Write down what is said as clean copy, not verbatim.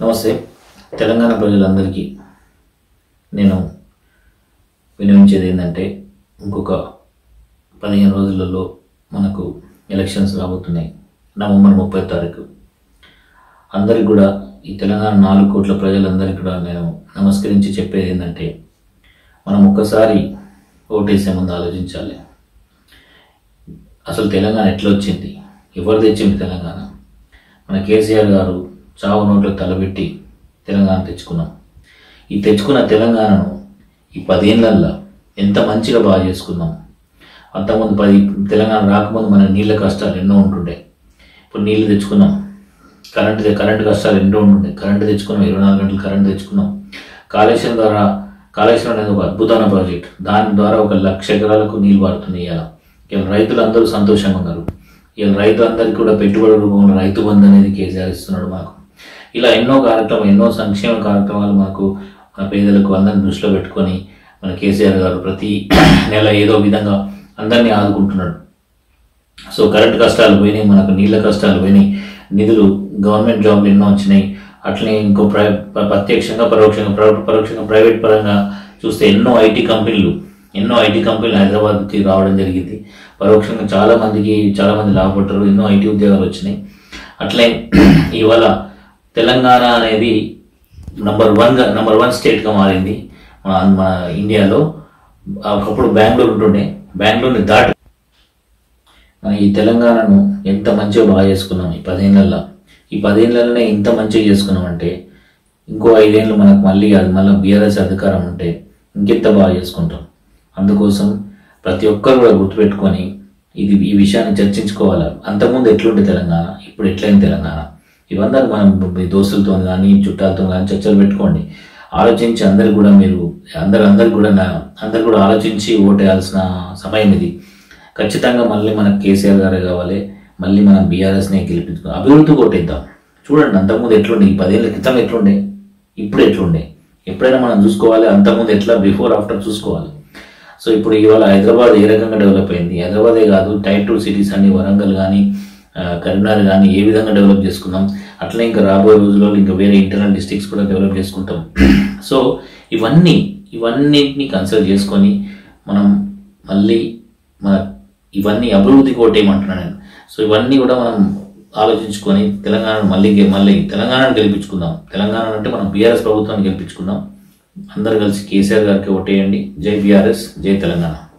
నమస్తే తెలంగాణ ప్రజలందరికీ నేను వినియోగించేది ఏంటంటే ఇంకొక 15 రోజులలో మనకు ఎలక్షన్స్ రాబోతున్నాయి. నవంబర్ 30వ తారీఖు. అందరికీ కూడా ఈ తెలంగాణ 4 కోట్ల ప్రజలందరికీ కూడా నేను నమస్కరించి చెప్పేది ఏంటంటే మనం ఒక్కసారి ఓటేసే ముందు ఆలోచించాలి. అసలు తెలంగాణ ఎట్లా వచ్చింది, ఎవరు తెచ్చింది తెలంగాణ? మన కేసీఆర్ గారు చావు నోట్లో తలబెట్టి తెలంగాణ తెచ్చుకున్నాం. ఈ తెచ్చుకున్న తెలంగాణను ఈ 10 ఏళ్ళల్లో ఎంత మంచిగా బాగా చేసుకున్నాం. అంతకుముందు తెలంగాణ రాకముందు మన నీళ్ళ కష్టాలు ఎన్నో ఉంటుండే. ఇప్పుడు నీళ్ళు తెచ్చుకున్నాం. కరెంటు కష్టాలు ఎన్నో ఉంటుండే. కరెంటు తెచ్చుకున్నాం, 24 గంటలు కరెంటు తెచ్చుకున్నాం. కాళేశ్వరం అనేది ఒక అద్భుతమైన ప్రాజెక్ట్. దాని ద్వారా 1 లక్ష ఎకరాలకు నీళ్ళు పారుతున్నాయి. ఇలా రైతులందరూ సంతోషంగా ఉన్నారు. ఇలా రైతులందరికీ కూడా పెట్టుబడి రూపంలో రైతు బంధు అనేది కేసీఆర్ ఇస్తున్నాడు మాకు. ఇలా ఎన్నో సంక్షేమ కార్యక్రమాలు మనకు మన పేదలకు అందరిని దృష్టిలో పెట్టుకొని మన కేసీఆర్ గారు ప్రతి నెల ఏదో విధంగా అందరినీ ఆదుకుంటున్నాడు. సో కరెంట్ కష్టాలు పోయినాయి, మనకు నీళ్ళ కష్టాలు పోయినాయి, నిధులు గవర్నమెంట్ జాబ్లు ఎన్నో వచ్చినాయి. అట్లనే ఇంకో ప్రత్యక్షంగా పరోక్షంగా ప్రైవేట్ పరంగా చూస్తే ఎన్నో ఐటీ కంపెనీలు హైదరాబాద్కి రావడం జరిగింది. పరోక్షంగా చాలా మంది లాభపడ్డారు. ఎన్నో ఐటీ ఉద్యోగాలు వచ్చినాయి. అట్లే ఇవాళ తెలంగాణ అనేది నంబర్ 1 స్టేట్గా మారింది మన ఇండియాలో. ఒకప్పుడు బెంగళూరు ఉంటుండే, బెంగళూరుని దాటి మన ఈ తెలంగాణను ఎంత మంచిగా బాగా చేసుకున్నాం ఈ 10 ఏళ్ళల్లో. ఈ 10 ఏళ్ళనే ఇంత మంచిగా చేసుకున్నామంటే ఇంకో 5 ఏళ్ళు మనకు మళ్ళీ బీఆర్ఎస్ అధికారం ఉంటే ఇంకెంత బాగా చేసుకుంటాం. అందుకోసం ప్రతి ఒక్కరు కూడా గుర్తుపెట్టుకొని ఈ విషయాన్ని చర్చించుకోవాలి. అంతకుముందు ఎట్లుంటే తెలంగాణ, ఇప్పుడు ఎట్లయింది తెలంగాణ, ఇవంతా మనం దోస్తులతో కానీ చుట్టాలతో కానీ చర్చలు పెట్టుకోండి. ఆలోచించి అందరు కూడా ఆలోచించి ఓటేయాల్సిన సమయం ఇది. ఖచ్చితంగా మళ్ళీ మనకు కేసీఆర్ గారే కావాలి. మళ్ళీ మనం బీఆర్ఎస్నే గెలిపించుకోవాలి. అభివృద్ధి ఓటేద్దాం. చూడండి అంతకుముందు ఎట్లుండే, ఈ 10 ఏళ్ళ క్రితం ఎట్లుండే, ఇప్పుడు ఎట్లుండే, ఎప్పుడైనా మనం చూసుకోవాలి. అంతకుముందు ఎట్లా, బిఫోర్ ఆఫ్టర్ చూసుకోవాలి. సో ఇప్పుడు ఇవాళ హైదరాబాద్ ఏ రకంగా డెవలప్ అయింది, హైదరాబాదే కాదు టైర్ 2 సిటీస్ అన్ని వరంగల్ కానీ కరీంనగర్ కానీ ఏ విధంగా డెవలప్ చేసుకున్నాం. అట్లనే ఇంకా రాబోయే రోజుల్లో ఇంకా వేరే ఇంటర్నల్ డిస్ట్రిక్ట్స్ కూడా డెవలప్ చేసుకుంటాం. సో ఇవన్నిటిని కన్సిడర్ చేసుకొని మనం మళ్ళీ ఇవన్నీ అభివృద్ధి కోటేయమంటున్నాను నేను. సో ఇవన్నీ కూడా మనం ఆలోచించుకొని తెలంగాణను మళ్ళీ తెలంగాణను గెలిపించుకుందాం. తెలంగాణ అంటే మనం బీఆర్ఎస్ ప్రభుత్వాన్ని గెలిపించుకుందాం. అందరు కలిసి కేసీఆర్ గారికి ఓటేయండి. జై బీఆర్ఎస్, జై తెలంగాణ.